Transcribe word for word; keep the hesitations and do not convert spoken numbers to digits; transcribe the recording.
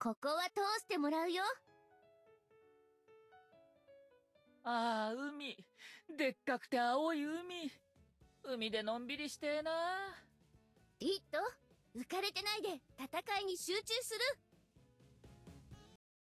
ここは通してもらうよ。 ああ、海。でっかくて青い海。海でのんびりしてえな。 リッド、浮かれてないで戦いに集中する。